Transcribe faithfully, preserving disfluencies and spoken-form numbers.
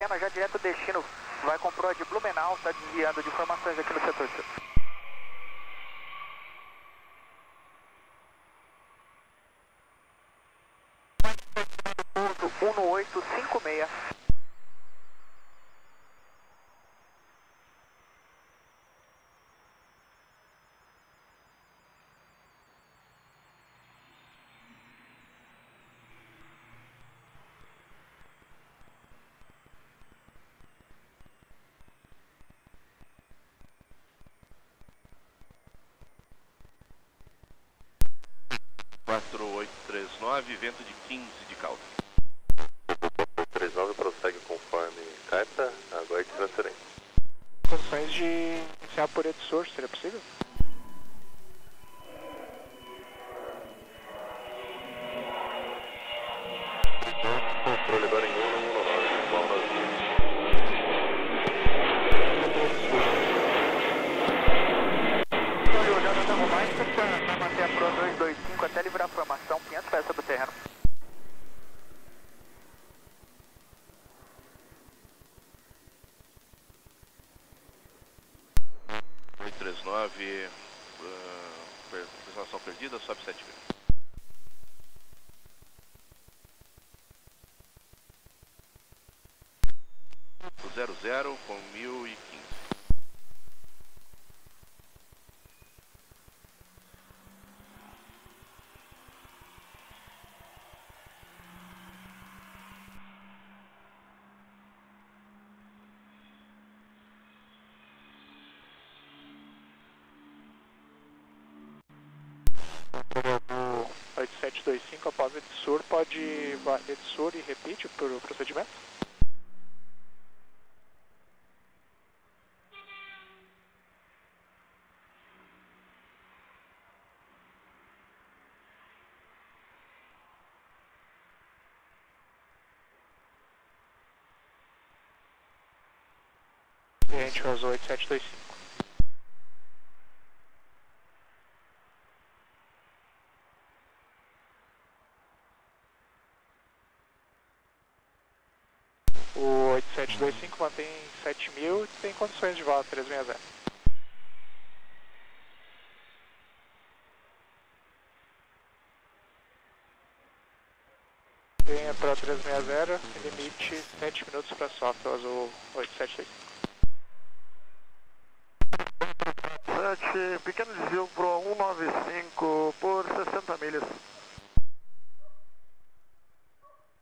Senna, já direto destino, vai com proa de Blumenau, está desviando de informações aqui no setor sul. Ponto um oito cinco seis. quatro oito três nove, vento de quinze de caldo. três nove prossegue conforme carta, aguarde transferência. Condições de iniciar por Edsor, seria possível? Controle agora em um um nove, qual navio? Já não estamos mais, para manter a proa dois dois cinco até livrar a formação, quinhentos pés sobre o terreno. oito três nove, uh, informação perdida, sobe sete mil. zero zero com mil e quinze. O oito sete dois cinco após Edsor, pode Edsor e repeat para o procedimento? E a gente usou oito sete dois cinco. O oito sete dois cinco mantém sete mil e tem condições de volta três seis zero. Venha para três seis zero, limite sete minutos para soft, azul oito sete dois cinco. sete, pequeno desvio pro um nove cinco por sessenta milhas.